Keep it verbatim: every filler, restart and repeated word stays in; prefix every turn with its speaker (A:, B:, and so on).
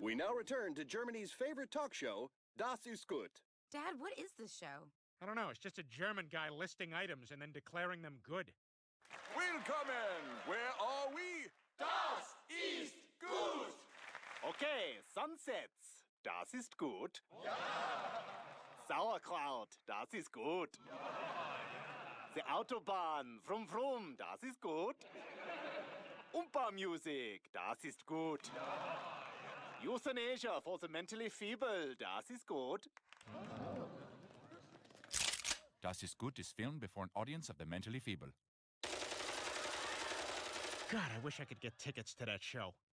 A: We now return to Germany's favorite talk show, Das ist gut.
B: Dad, what is this show?
C: I don't know. It's just a German guy listing items and then declaring them good.
D: Willkommen! Where are we? Das ist gut!
E: Okay, sunsets. Das ist gut. Ja. Sauerkraut. Das ist gut. Ja. The Autobahn. Vroom vroom. Das ist gut. Oompa music. Das ist gut. Ja. Euthanasia for the mentally feeble. Das ist gut.
F: Das ist gut is filmed before an audience of the mentally feeble.
C: God, I wish I could get tickets to that show.